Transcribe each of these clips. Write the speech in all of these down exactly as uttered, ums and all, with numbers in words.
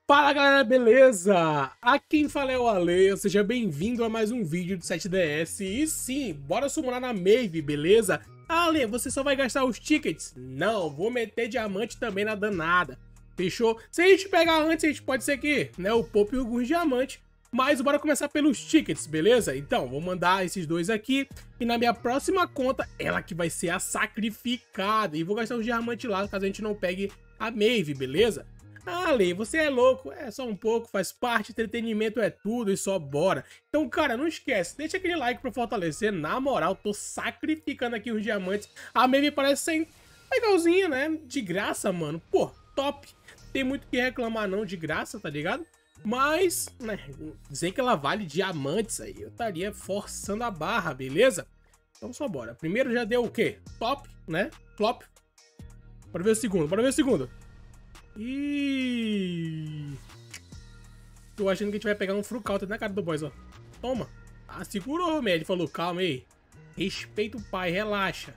Fala galera, beleza? Aqui quem fala é o Ale, seja bem-vindo a mais um vídeo do sete D S. E sim, bora summonar na Maeve, beleza? Ale, você só vai gastar os tickets? Não, vou meter diamante também na danada, fechou? Se a gente pegar antes, a gente pode ser que, né, o Pope e alguns diamantes. Mas bora começar pelos tickets, beleza? Então, vou mandar esses dois aqui. E na minha próxima conta, ela que vai ser a sacrificada. E vou gastar os diamantes lá, caso a gente não pegue a Maeve, beleza? Ah, Ale, você é louco, é só um pouco, faz parte, entretenimento é tudo e só bora. Então, cara, não esquece, deixa aquele like pra fortalecer, na moral, tô sacrificando aqui os diamantes. A Maeve parece ser legalzinha, né? De graça, mano, pô, top. Tem muito o que reclamar não, de graça, tá ligado? Mas, né, dizer que ela vale diamantes aí, eu estaria forçando a barra, beleza? Então só bora. Primeiro já deu o quê? Top, né? Flop. Bora ver o segundo, bora ver o segundo. Ih, tô achando que a gente vai pegar um Frucalta na cara do boys, ó. Toma. Ah, segurou, Meli. Falou, calma aí. Respeita o pai, relaxa.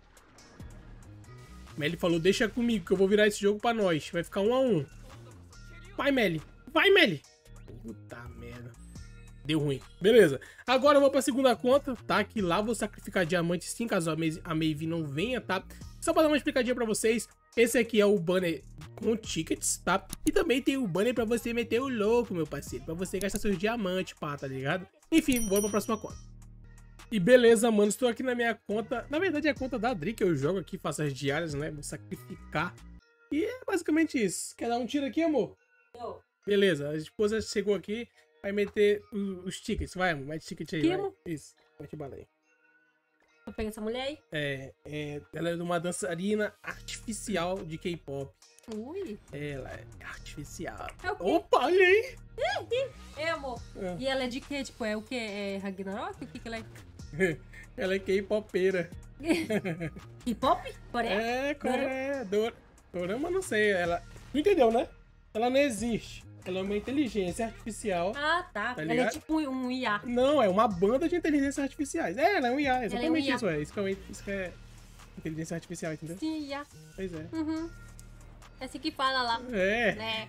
Meli falou, deixa comigo que eu vou virar esse jogo pra nós. Vai ficar um a um. Vai, Meli. Vai, Meli. Puta merda. Deu ruim. Beleza. Agora eu vou pra segunda conta, tá? Que lá eu vou sacrificar diamante sim, caso a Maeve, a Maeve não venha, tá? Só pra dar uma explicadinha pra vocês. Esse aqui é o banner com tickets, tá? E também tem o banner pra você meter o louco, meu parceiro. Pra você gastar seus diamantes, pá, tá ligado? Enfim, vou pra próxima conta. E beleza, mano. Estou aqui na minha conta. Na verdade é a conta da Adri que eu jogo aqui, faço as diárias, né? Vou sacrificar. E é basicamente isso. Quer dar um tiro aqui, amor? Não. Beleza, a esposa chegou aqui. Vai meter os, os tickets. Vai, amor. Mete ticket aí, vai. Isso. Mete bala aí. Vou pegar essa mulher aí. É, é, ela é uma dançarina artificial de K-pop. Ui. Ela é artificial. É o quê? Opa, olha aí! É, amor. É. E ela é de quê? Tipo, é o quê? É Ragnarok? O que que ela é? Ela é K-popeira. K-pop? Coreia? É, Coreia. Dor... Dorama, não sei. Ela. Tu entendeu, né? Ela não existe. Ela é uma inteligência artificial. Ah, tá. Tá Ela é ligado? tipo um I A. Não, é uma banda de inteligências artificiais. É, ela é um I A, exatamente Ela é um I A. isso, é. Isso que é, isso que é inteligência artificial, entendeu? Sim, I A. Pois é. Uhum. É assim que fala lá. É, É.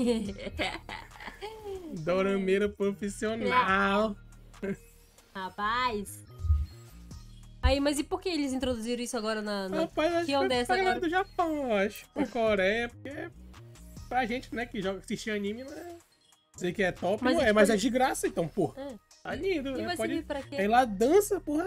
dorameira profissional. Rapaz. Aí, mas e por que eles introduziram isso agora na... na... Rapaz, acho que que onda foi é essa pra galera agora? do Japão, eu acho. Pra Coreia, porque pra gente, né, que joga, assiste anime, né? Dizer que é top, Mas não é é, tipo mas é ali- de graça, então, pô. É. Tá lindo, E né? vai Pode... servir pra quê? Ela dança, porra.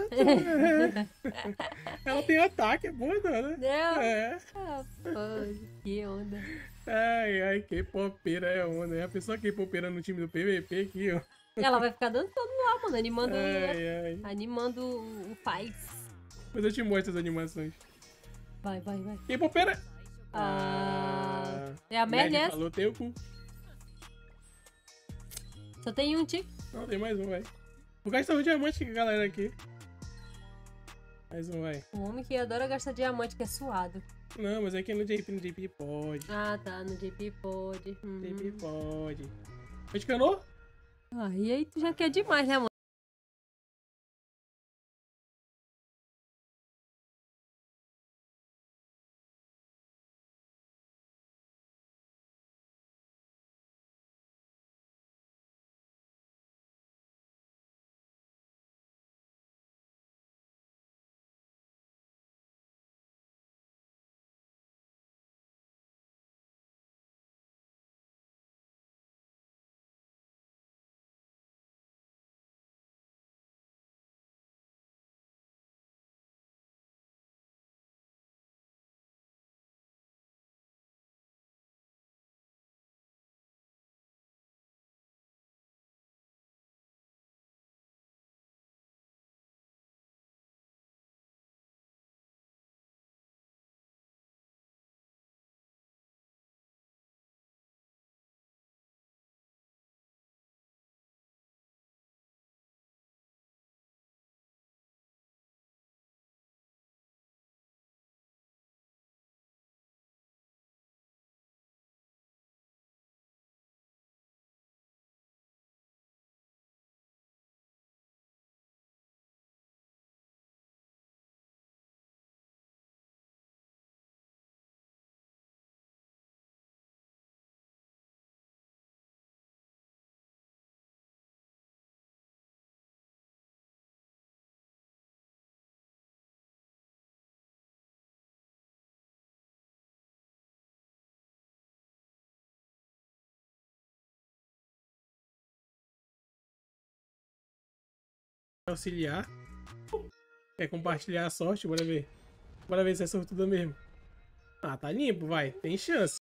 Ela tem ataque, é boa, né? Não. É. Rapaz, que onda. Ai, ai, K-popeira é onda. É a pessoa K-popeira no time do P V P aqui, ó. Ela vai ficar dançando lá, mano, animando, Ai, ai. animando o o paz. Depois eu te mostro as animações. Vai, vai, vai. K-popeira! Ah, é a Melly Melly essa? falou teu cu. Só tem um tique. Não, tem mais um, vai. Vou gastar um diamante, galera, aqui. Mais um, vai. Um homem que adora gastar diamante, que é suado. Não, mas aqui no J P, no J P pode. Ah, tá, no J P pode. Uhum. J P pode. Foi de canoa? Ah, e aí tu já quer demais, né, mano? Auxiliar. Quer compartilhar a sorte? Bora ver. Bora ver se é sortuda mesmo. Ah, tá limpo, vai. Tem chance.